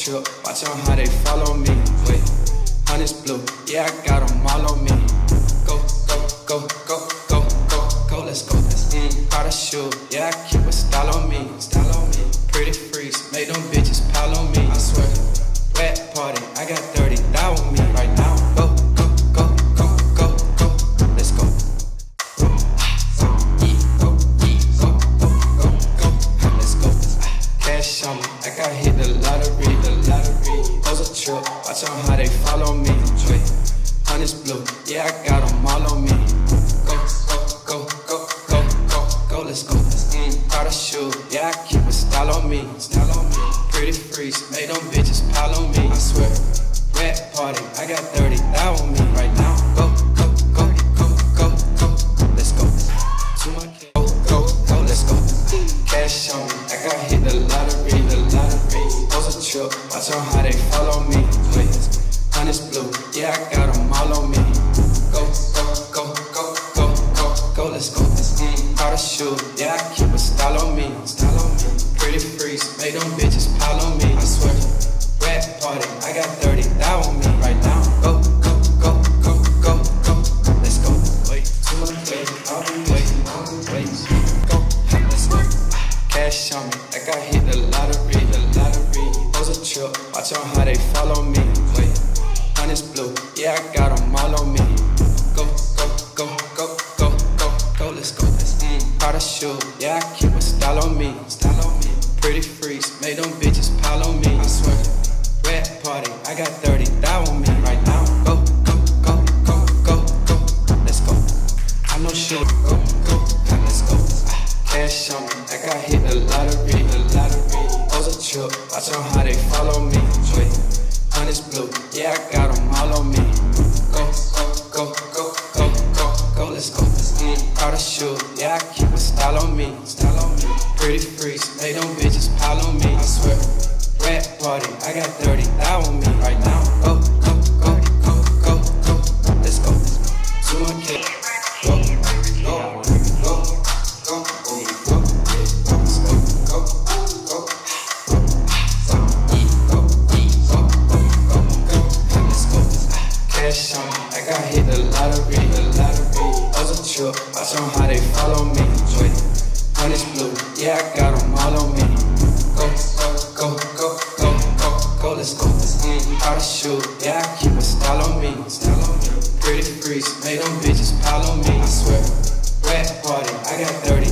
trip, watch on how they follow me. Wait, honey's blue, yeah, I got them all on me. Go, go, go, go, go, go, go, let's go. Proud of shoe, yeah, I keep a style on me. Pretty freaks, make them bitches pile on me. I swear, wet party, I got 30 thou on me right now. Go, go, go, go, go, go, let's go. Cash on me, like I hit the lottery. Those a trip, watch on how they follow me. Wait, honey's blue, yeah, I got them all on me. Go, go, go, go, go, go, go, let's go. Proud of shoe, yeah, I keep a style on me. Pretty freaks, make them bitches pile on me. I swear, wet party, I got 30 thou on me right now. Go, go, go, go, go, go, let's go. To my go, go, go, let's go. Cash on me, like I hit the lottery. Those a trip, watch on how they follow me. Wait, honey's blue, yeah, I got them all on me. Go, go, go, go, go, go, go, let's go. Proud of shoe, yeah, I keep a style on me. Pretty freaks, make them bitches pile on me. I swear, wet party, I got 30 thou on me right now. Go, go, go, go, go, go, let's go. Wait, too much wait, I'll be waiting, go, let's go. Cash on me, like I hit the lottery. Those a trip, watch on how they follow me. Wait, honey's blue, yeah, I got them all on me. Go, go, go, go, go, go, go, let's go. Proud of shoe, yeah, I keep a style on me. Pretty freaks, make them bitches pile on me. I swear, wet party, I got 30 thou on me right now. Go, go, go, go, go, go, let's go. I know shit, go, go, let's go. Cash on me, like I hit the lottery. Those a trip, watch on how they follow me. Wait, honey's blue, yeah, I got them all on me. Go, go, go, go, go, go, go, let's go. Proud of shoe, yeah, I keep a style on me. Pretty freaks, make them bitches pile on me. I swear, wet party, I got 30 thou on me right now. Go, go, go, go, go, go, let's go. To my kid, go, go, go, go, go, go, let's go, go, go, go, let's go. Cash on me, like I hit the lottery. Those a trip, watch on how they follow me. Wait, honey's blue, yeah, I got them all on me. Go, go, go, go, go, go, let's go. Proud of shoe, yeah, I keep a style on me. Pretty freaks, make them bitches pile on me. I swear, wet party, I got 30